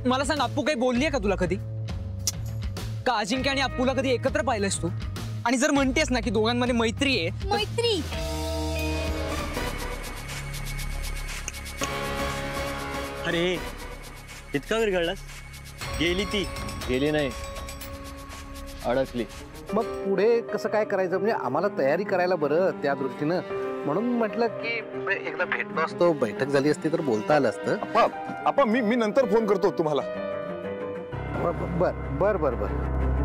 मला सांग, अप्पू काही बोलली का तुला कधी? का अजिंक्य आणि अप्पूला कधी एकत्र पाहिलंस तू? आणि जर म्हणतेस ना की दोघांमध्ये मैत्री आहे, मैत्री अरे इतका वेळ घडलास? गेली ती? गेली नाही, अडकली. मग पुढे कसं काय करायचं म्हणजे आम्हाला तयारी करायला बरं त्या दृष्टीनं, म्हणून म्हटलं की एकदा भेटलो असतो, बैठक झाली असती तर बोलता आलं असतं. आपण मी नंतर फोन करतो तुम्हाला. बर बर बर बर.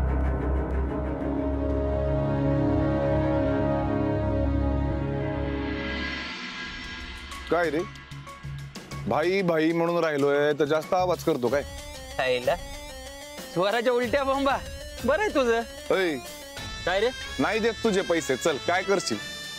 काय रे भाई भाई म्हणून राहिलोय तर जास्त आवाज करतो काय? स्वराच्या उलट्या बॉम्बा. बरं आहे तुझं. काय रे? नाही देत तुझे पैसे, चल काय करशील?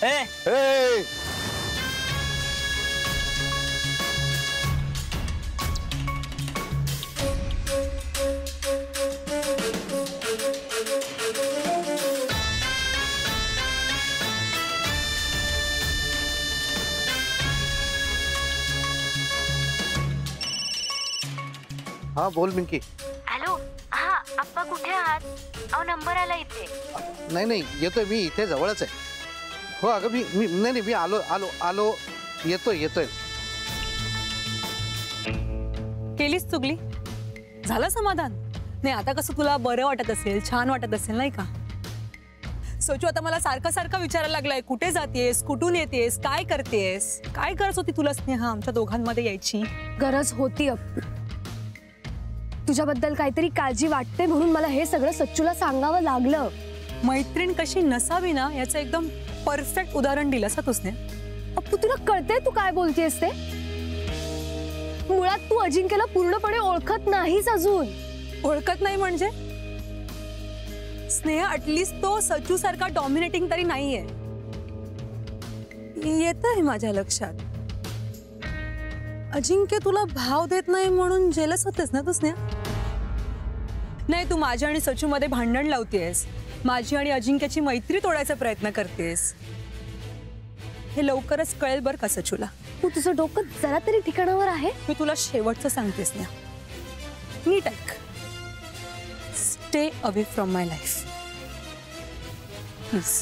हाँ बोल मिंकी. हॅलो. हा अप्पा कुठे आहात? अहो नंबर आला इथे. नाही नाही येतोय, मी इथे जवळच आहे. हो अगं मी नाही मी आलो आलो आलो येतोय. केलीस चुगली? झालं समाधान? नाही आता कसं तुला बरं वाटत असेल, छान वाटत असेल नाही का? सोचू आता मला सारखं सारखं विचारायला लागलाय, कुठे जातेस, कुठून येतेस, काय करतेस? काय गरज होती तुला स्नेहा आमच्या दोघांमध्ये यायची? गरज होती अप्पू. तुझ्याबद्दल काहीतरी काळजी वाटते म्हणून मला हे सगळं सच्चूला सांगावं लागलं. मैत्रीण कशी नसावी ना याचं एकदम परफेक्ट उदाहरण दिलंस हा तुझने. अप्पू तुला कळतंय तू काय बोलतेस ते? मुळात तू अजिंक्यला पूर्णपणे ओळखत नाहीस अजून. ओळखत नाही म्हणजे? स्नेहा ॲटलिस्ट तो सचू सारखा डॉमिनेटिंग तरी नाहीये. येतंय माझ्या लक्षात. अजिंक्य तुला भाव देत नाही म्हणून जेलस होतेस ना तू स्नेहा? नाही, तू माझ्या आणि सचू मध्ये भांडण लावतेस, माझी आणि अजिंक्यची मैत्री तोडायचा प्रयत्न करतेस. हे लवकरच कळेल बर का सचूला. तू तुझं डोकं जरा तरी ठिकाणावर आहे? मी तुला शेवटचं सांगतेस ना, नीट ऐक. Stay away from my life please.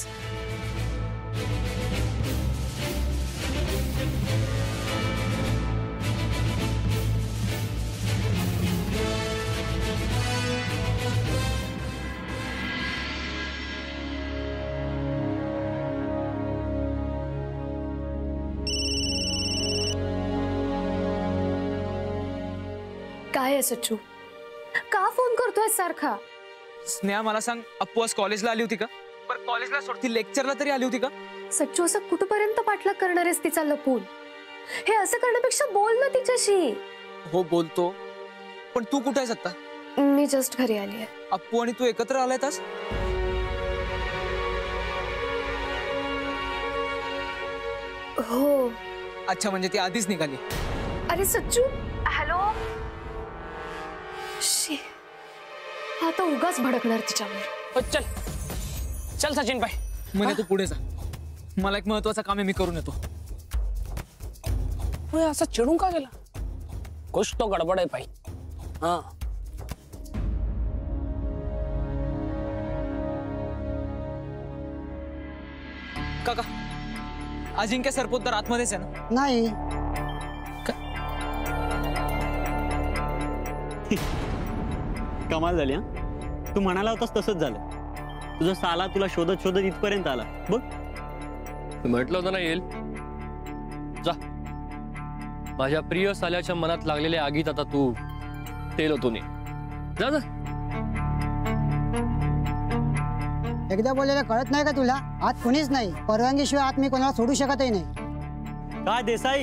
काय आहे सच्चू? का फोन करतोय सारखा? स्नेहा मला सांग, अप्पू आज कॉलेजला आली होती का? पर कॉलेजला सोडती लेक्चरला तरी आली होती का? सच्चू असं कुठपर्यंत पाठलाग करणार आहेस तिचा लपून? हे असं करण्यापेक्षा बोल ना तिच्याशी. हो बोलतो, पण तू कुठे आहेस आता? मी जस्ट घरी आली आहे. अप्पू आणि तू एकत्र आलायत आज? हो. अच्छा, म्हणजे ती आधीच निघाली. अरे सच्चू. हॅलो. आता उगाच भडकणार तिच्यावर. चल चल सचिन भाई. म्हणे तू पुढे जा, मला एक महत्वाचं काम आहे, मी करून येतो. असा चिडून का गेला? कुछ तो गडबड आहे भाई. हाँ काका, अजिंक्य सरपोतदार आतमध्येच आहे ना? नाही. कमाल झाली हा. तू म्हणाला होतास तसंच झालं. तुझा साला तुला शोधत शोधत इथपर्यंत आला बघ. म्हटलं होतं ना येईल. जा, माझ्या प्रिय साल्याच्या मनात लागलेल्या आगीत आता तू तेल होतो ने. जा जा. एकदा बोलायला कळत नाही का तुला? आत कोणीच नाही, परवानगीशिवाय आत मी कोणाला सोडू शकतही नाही. काय देसाई?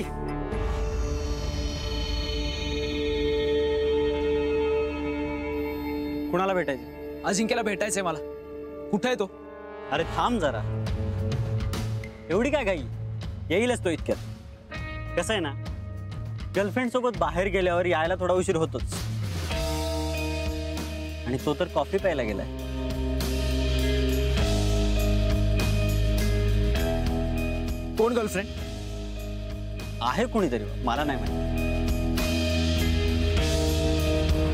कुणाला भेटायचं? अजिंक्यला भेटायचंय मला. कुठे आहे तो? अरे थांब जरा, एवढी काय घाई? येईलच तो इतक्यात. कसं आहे ना, गर्लफ्रेंड सोबत बाहेर गेल्यावर यायला थोडा उशीर होतोच. आणि तो तर कॉफी प्यायला गेलाय. कोण गर्लफ्रेंड? आहे कोणीतरी, मला नाही माहिती.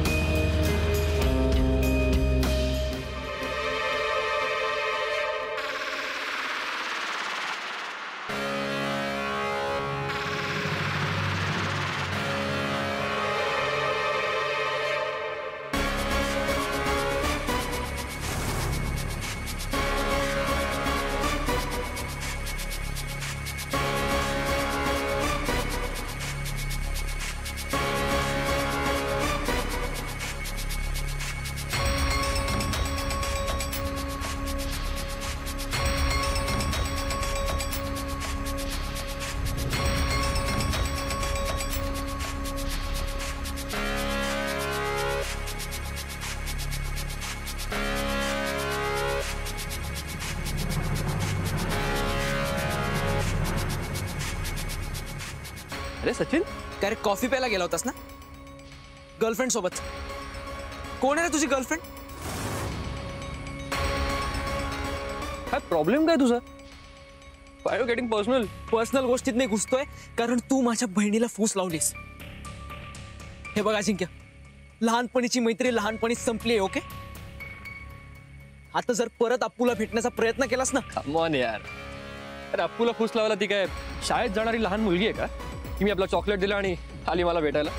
अरे सचिन, काय रे, कॉफी प्यायला गेला होतास ना गर्लफ्रेंड सोबत? कोण आहे रे तुझी गर्लफ्रेंड? काय प्रॉब्लेम काय तुझा? Why you getting personal? Personal गोष्टीत नाही घुसतोय कारण तू माझ्या बहिणीला फूस लावलीस. हे बघ अजिंक्य, लहानपणीची मैत्री लहानपणीच संपली आहे. ओके, आता जर परत अप्पूला भेटण्याचा प्रयत्न केलास ना. कम ऑन यार. अरे अप्पूला फूस लावायला ती काय शाळेत जाणारी लहान मुलगी आहे का की मी आपला चॉकलेट दिला आणि आली मला भेटायला?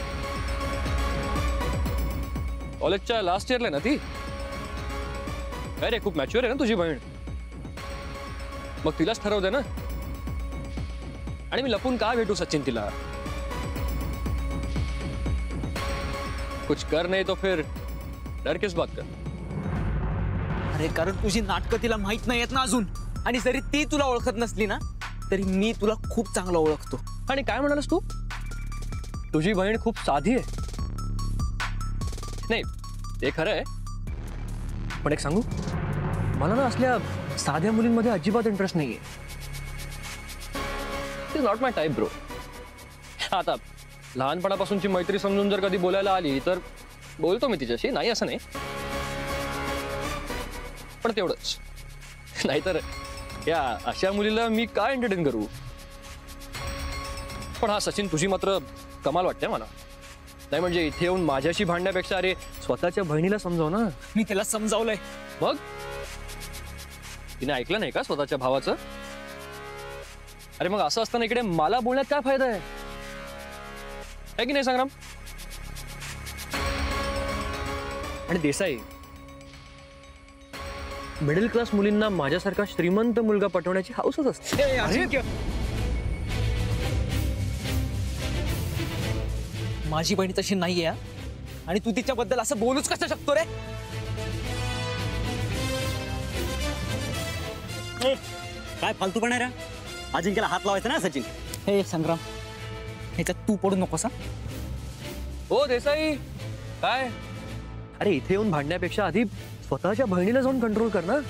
कॉलेजच्या लास्ट इयरला ना ती. अरे खूप मॅच्युअर आहे ना तुझी बहीण. मग तिलाच ठरवते ना. आणि मी लपून का भेटू सचिन तिला? कुछ कर नहीं तो फिर डर किस बात का? अरे कारण तुझी नाटकं तिला माहित नाही आहेत ना अजून. आणि जरी ती तुला ओळखत नसली ना तरी मी तुला खूप चांगलं ओळखतो. आणि काय म्हणालास तू? तुझी बहीण खूप साधी आहे. नाही ते खरं आहे, पण एक सांगू, मला ना असल्या साध्या मुलींमध्ये अजिबात इंटरेस्ट नाहीये. Is not my type bro. आता लहानपणापासूनची मैत्री समजून जर कधी बोलायला आली तर बोलतो मी तिच्याशी, नाही असं नाही, पण तेवढंच. नाहीतर या अशा मुलीला मी काय एंटरटेन करू? पण हा सचिन, तुझी मात्र कमाल वाटते मला. नाही म्हणजे इथे येऊन माझ्याशी भांडण्यापेक्षा अरे स्वतःच्या बहिणीला समजाव ना. मी तिला समजावलंय. मग तिने ऐकलं नाही का स्वतःच्या भावाचं? अरे मग असं असताना इकडे मला बोलण्यात काय फायदा आहे की नाही संग्राम? आणि देसाई, मिडल क्लास मुलींना माझ्यासारखा श्रीमंत मुलगा पटवण्याची हौसच असते. माझी बहीण तशी नाहीये आणि तू तिच्याबद्दल असं बोलूच कसं शकतो रे? काय फालतूपणा रे? अजिंक्यला हात लावायचा ना सचिन. हे संग्राम, ह्याच्यात तू पडू नकोस. हो देसाई, काय? अरे इथे येऊन भांडण्यापेक्षा आधी स्वतःच्या बहिणीला जाऊन कंट्रोल कर ना.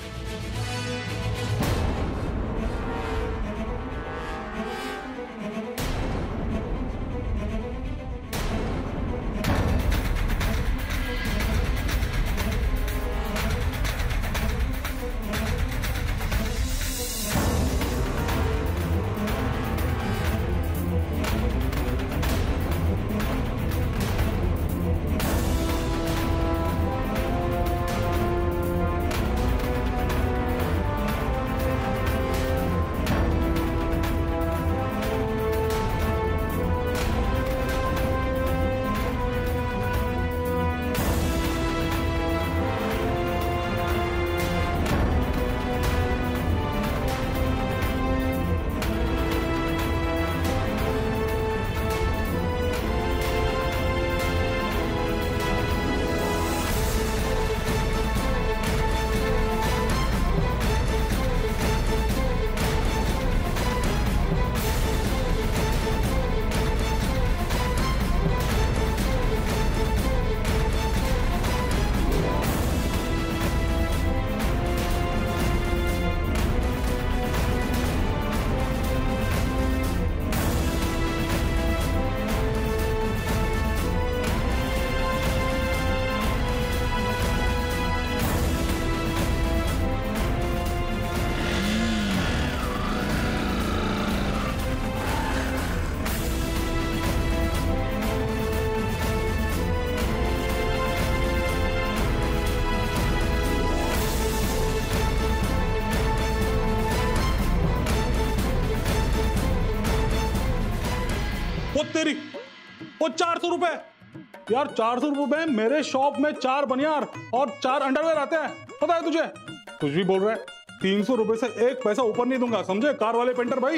तेरी वो 400 रुपए यार, 400 रुपए में मेरे शॉप में 4 बनियार और 4 अंडरवेयर आते हैं, पता है तुझे? कुछ भी बोल रहा है. 300 रुपए से 1 पैसा ऊपर नहीं दूंगा, समझे? कार वाले पेंटर भाई.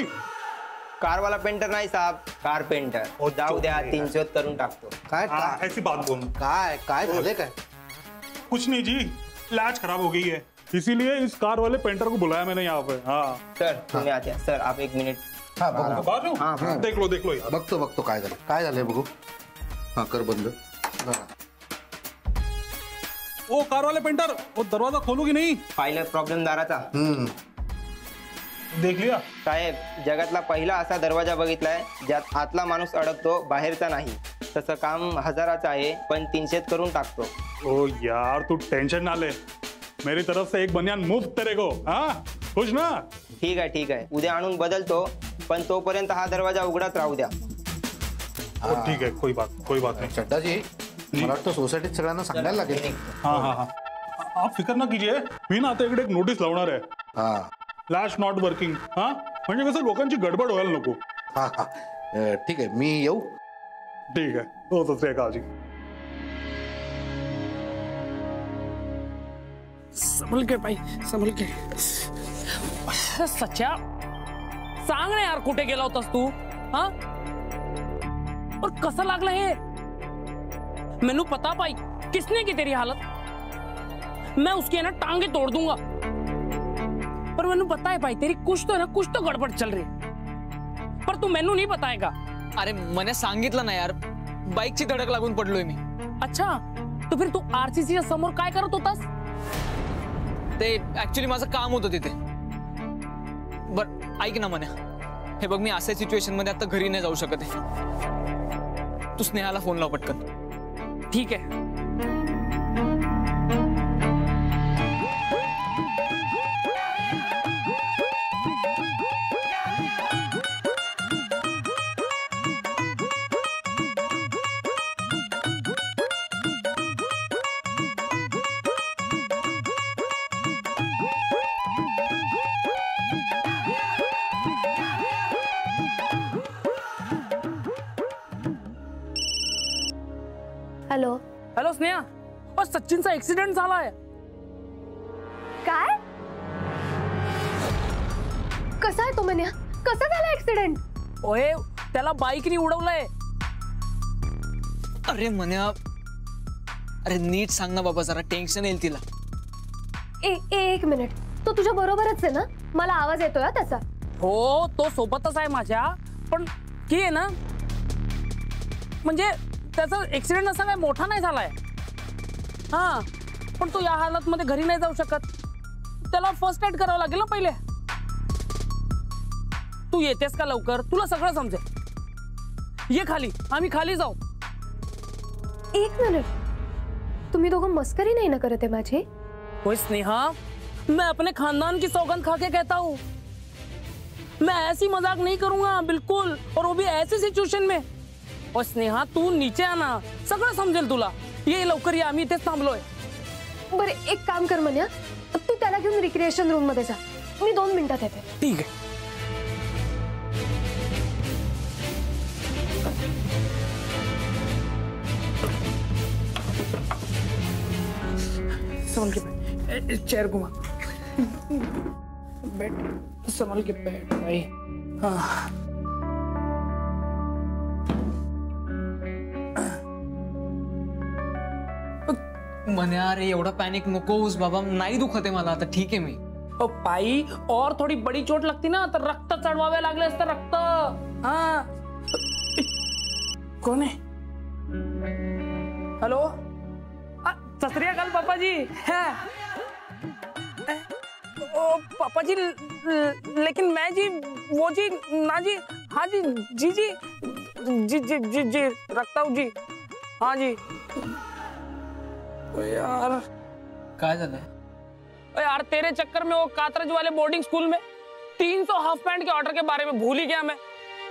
कार वाला पेंटर नाही साहब, कारपेंटर. जाऊ द्या, 300 करून टाकतो. काय ऐसी बात बोल. काय काय झाले काय? कुछ नहीं जी, लैच खराब हो गई है, इसीलिए इस कार वाले पेंटर को बुलाया मैंने यहाँ पे. हाँ सर तुम्ही आते सर, आप 1 मिनिट. हाँ बघू. हाँ देख लो बघतो काय झालं बघू. हाँ कर बंद. ओ कार वाले पेंटर, वो दरवाजा खोलो कि नहीं? फाइल प्रॉब्लम दाराचा. देख लिया. साहेब, जगातला पहिला असा दरवाजा बघितलाय ज्यात आतला माणूस अडकतो, बाहेरचा नाही. तसं काम हजाराचं आहे, पण 300 करून टाकतो. ओ यार, तू टेंशन ना ले. मेरी तरफ से एक बनियान मुफ्त तेरे को. हाँ, खुश ना? ठीक आहे. उद्या आणून बदलतो, पण तोपर्यंत हा दरवाजा उघडाच राहू द्या. ठीक आहे, कोई बात नाही. चड्डाजी, मला वाटतं सोसायटीत सगळ्यांना सांगायला लागेल. हाँ, आप फिकर ना कीजिए. मी ना आता इकडे एक नोटीस लावणार आहे. हा, फ्लॅश नॉट वर्किंग. हा, म्हणजे कसं लोकांची गडबड व्हायला नको. हा, ठीक आहे, मी येऊ. ठीक आहे, हो सर काळजी. संभल के भाई, संभल के. सच्चा सांग ना यार, कुठे गेला होतास तू? हाँ, और कसं लागलं हे? मैनू पता पाई किसने की तेरी हालत. मैं उसकी है ना टांगे तोड़ दूंगा. पर मैनू पता है भाई, तेरी कुछ तो गड़बड़ चल रही है. पर तू मैनू नहीं बताएगा. अरे मैंने सांगितलं ना यार, बाईकची धडक लागून पडलोय मी. अच्छा, तो फिर तू आरसीसीच्या समोर काय करत होतास? ते ऍक्च्युली माझं काम होतं तिथे. बर ऐक ना मन्या, हे बघ, मी अशा सिच्युएशन मध्ये आता घरी नाही जाऊ शकत आहे. तू स्नेहाला फोन लाव पटकन. ठीक है. हॅलो. हॅलो स्नेहा, और सचिनचा ऍक्सिडेंट झालाय. काय? कसा आहे तो मन्या? कसा झाला ऍक्सिडेंट? ओए, त्याला बाईकनी उडवलंय. अरे मन्या, अरे नीट सांग ना बाबा, जरा टेन्शन येईल तिला. एक मिनिट, तो तुझ्या बरोबरच आहे ना? मला आवाज येतोय त्याचा. हो, तो सोबतच आहे माझ्या, पण की आहे ना, म्हणजे त्याचा ऍक्सिडेंट असा काय मोठा नाही झालाय. हा, पण तो या हालत मध्ये घरी नाही जाऊ शकत. त्याला फर्स्ट एड करावं लागेल ना पहिले. तू येतेस का लवकर? तुला सगळं समजेल. ये खाली, आम्ही खाली जाऊ. एक मिनिट, तुम्ही दोघं मस्करी नहीं ना करत है माझी? ओए स्नेहा, मैं अपने खानदान की सौगंध खा के कहता हूँ, मैं ऐसी मजाक नहीं करूंगा बिल्कुल, और वो भी ऐसी सिचुएशन में. और स्नेहा, तू नीचे आना, सगळं समजेल तुला. ये लवकर, ये आम्ही इथेच थांबलोय. बरं, एक काम कर मन्या, तू त्याला घेऊन रिक्रिएशन रूम मध्ये जा. मी 2 मिनिटात येते. ठीक आहे. संभल के चेयर घुमा. बैठ, संभल के बैठ भाई. हाँ, मन्या, अरे एवढा पॅनिक नकोस बाबा, नाही दुखत आहे मला आता. ठीक आहे मी. पाई, और थोडी बड़ी चोट लगती ना तर रक्त चढवावे लागले असते. रक्त. हाँ, कोण आहे? हेलो, सत श्री अकाल पापा जी. ओ पापा जी, लेकिन मैं जी, वो जी, ना जी. हाँ जी, जी जी जी जी जी जी रखता हूँ जी. हाँ जी. यार काय झालंय? यार, तेरे चक्कर में वो कातरज वाले बोर्डिंग स्कूल में 300 हाफ पैंट के ऑर्डर के बारे में भूल ही गया मैं.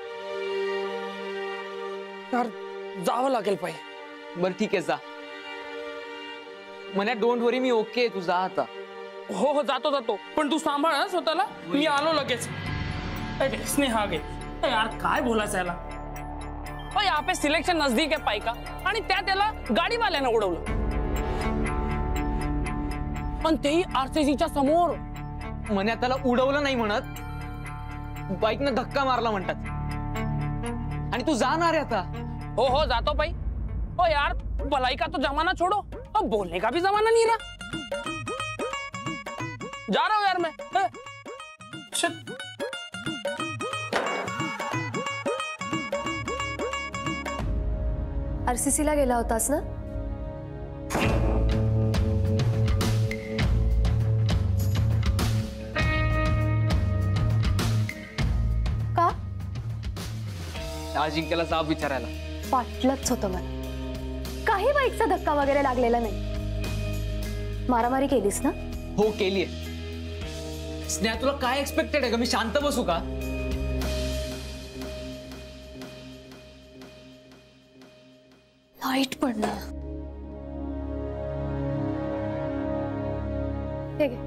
यार, जावं लागेल पाय. बरं ठीक आहे, जा. मन्या, डोंट वरी, मी ओके. तू जा आता. हो, जातो. पण तू सांभाळ हा स्वतःला. मी आलो लगेच. स्नेहा आ गई. यार, काय बोलायचं याला? यहाँ पे सिलेक्शन नजदीक है पाई का, आणि त्याला गाडीवाल्यानं उडवलं. पण तेही आरसीसीच्या समोर. मन्या, त्याला उडवलं नाही म्हणत, बाईकनं धक्का मारला म्हणतात. आणि तू जाणार आहे आता. हो, जातो पाई. ओ यार, भलाई का तो जमाना छोड़ो, अब बोलने का भी जमाना नहीं रहा. जा रहा हूं यार मैं. आरसीसी ला गेला होतास ना? अजिंक्यला जाब विचारायला. वाटलंच होतं मला. काही बाईकचा धक्का वगैरे लागलेला नाही. मारामारी केलीस ना? हो केलीये. स्नेहा तुला काय एक्सपेक्टेड आहे का मी शांत बसू का? लाईट पडणार. हे घे.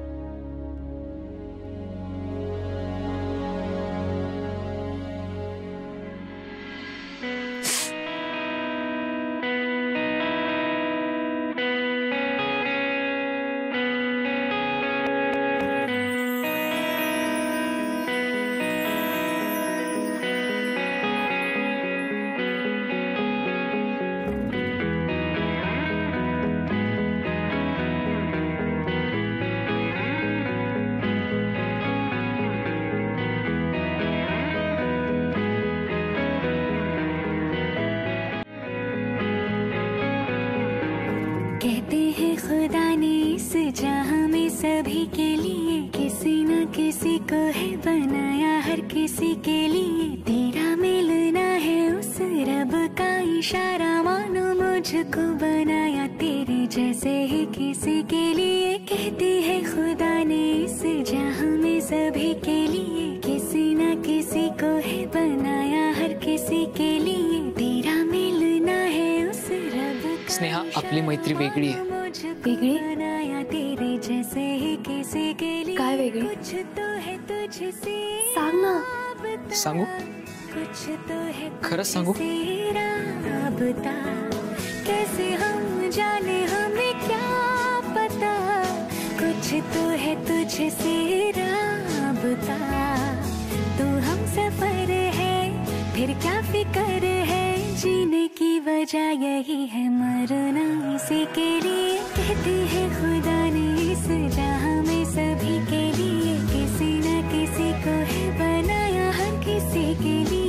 कहते हैं खुदा ने इस जहां में सभी के लिए किसी न किसी को है बनाया, हर किसी के लिए तेरा मिलना है उस रब का इशारा, मानो मुझको बनाया तेरे जैसे ही किसी के लिए। कहते हैं खुदा ने इस जहां में सभी के लिए किसी न किसी को है बनाया, हर किसी के लिए तेरा मिलना है उस रब का। स्नेहा आपली मैत्री वेगळी आहे. वेगळी? तेरे जैसे ही किसी के लिए काय वेगळी? कुछ तो है तुझसे सांग ना. सांगू? कुछ तो है खरंच सांगू? राबता, कैसे हम जाने हमें क्या पता, कुछ तो है तुझसे राबता, तू हम सफर है फिर क्या फिक्र है, जीने की वजह यही है मरना इसी के लिए। कहते हैं खुदा ने इस जहां में सभी के लिए किसी न किसी को है बनाया, हर किसी के लिए।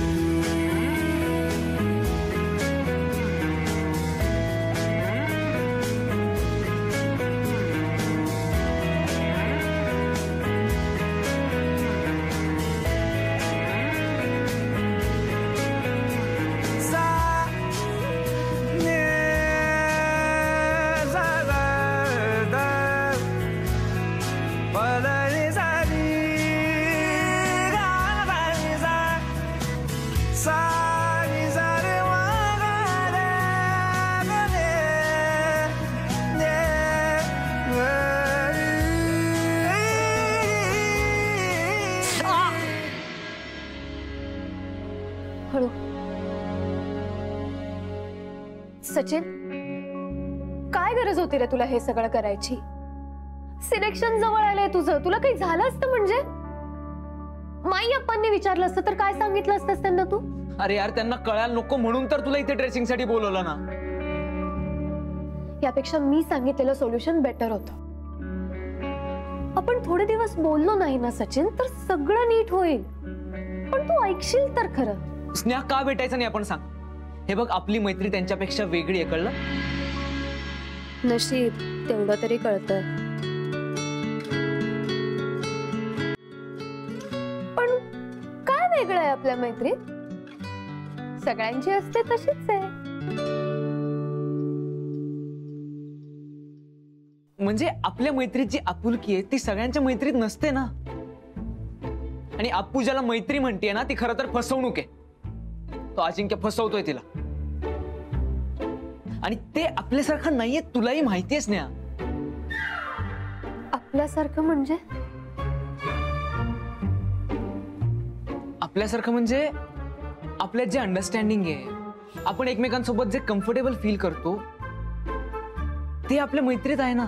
सचिन, काय गरज होती रे तुला हे सगळं करायची? सिलेक्शन जवळ आलंय तुझं, तुला काही झालं असतं म्हणजे? माई अप्पांनी विचारलं असतं तर काय सांगितलं असतंस त्यांना तू? अरे यार त्यांना कळायला नको म्हणून तर तुला इथे ड्रेसिंग साठी बोलवलं ना. यापेक्षा मी सांगितलेलं सोल्युशन बेटर होतं. आपण थोडे दिवस बोललो नाही ना सचिन तर सगळं नीट होईल. पण तू ऐकशील तर खरं. स्नेहा का भेटायचं नाही आपण सांग. हे बघ आपली मैत्री त्यांच्यापेक्षा वेगळी आहे, कळलं? नशीब तेवढं तरी कळतं. पण काय वेगळं आहे आपल्या मैत्रीत? सगळ्यांची असते तशीच आहे. म्हणजे आपल्या मैत्रीत जी आपुलकी आहे ती सगळ्यांच्या मैत्रीत नसते ना. आणि अप्पू ज्याला मैत्री म्हणते ना ती खरं तर फसवणूक आहे. तो अजिंक्य फसवतोय तिला. आणि ते आपल्यासारखं नाहीये, तुलाही माहितीयेच ना. आपल्यासारखं म्हणजे? आपल्यासारखं म्हणजे आपल्यात जे अंडरस्टँडिंग आहे, आपण एकमेकांसोबत जे कम्फर्टेबल फील करतो ते आपल्या मैत्रीत आहे ना.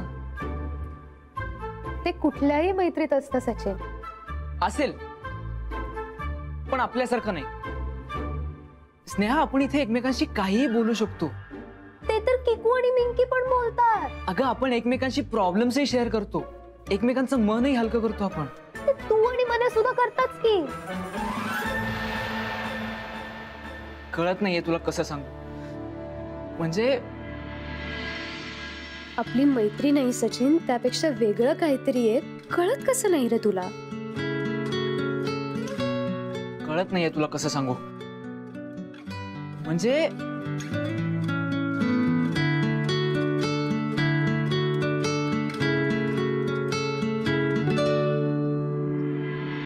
ते कुठल्याही मैत्रीत असतं सचिन. असेल पण आपल्यासारखं नाही. स्नेहा आपण इथे एकमेकांशी काहीही बोलू शकतो. ते तर किकू आणि मिंकी पण बोलतात. अगं आपण एकमेकांशी प्रॉब्लेम्सही शेअर करतो, एकमेकांचं मनही हलकं करतो आपण. ते तू आणि मला सुद्धा करताच की. कळत नाहीये तुला कसं सांगू. म्हणजे आपली मैत्री नाही सचिन, त्यापेक्षा वेगळं काहीतरी आहे. कळत कसं नाही रे तुला? कळत नाहीये तुला कसं सांगू. म्हणजे